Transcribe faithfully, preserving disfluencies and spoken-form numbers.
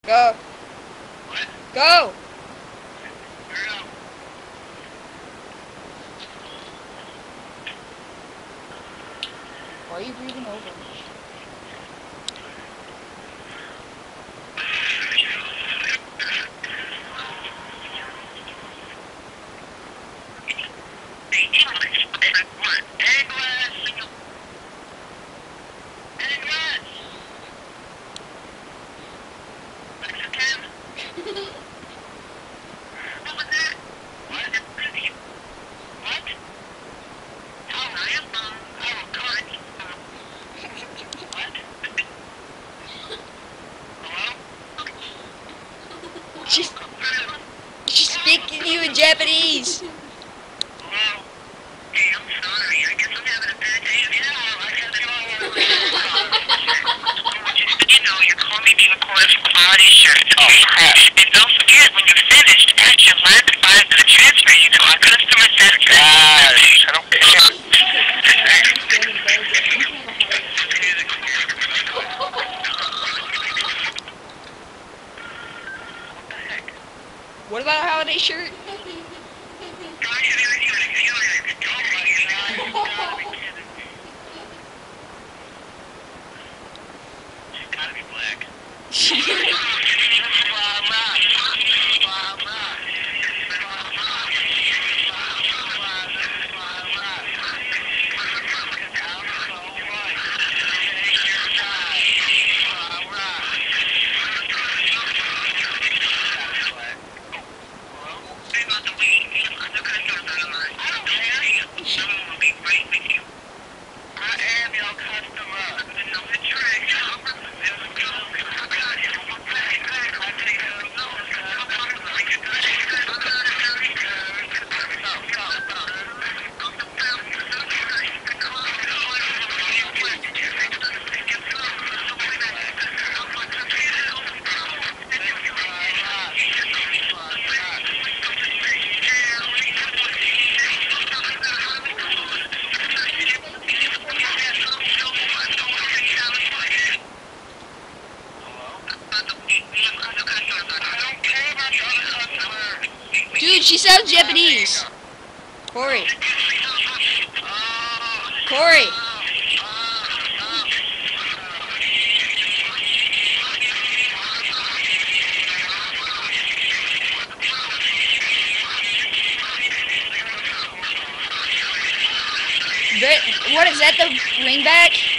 Go. What? Go. Hurry up. Why are you breathing over me? She's, she's speaking to you in Japanese. Hello? Hey, I'm sorry. I guess I'm having a bad day. Yeah, I guess you all want to You know, your call may be recorded for quality assurance. Oh, crap. And don't forget, when you're finished, ask your line provider to transfer you to our customer center. Gosh, I don't care. What about a holiday shirt? Gotta be black. Dude, she sounds Japanese. Corey. Corey. What is that, the ringback?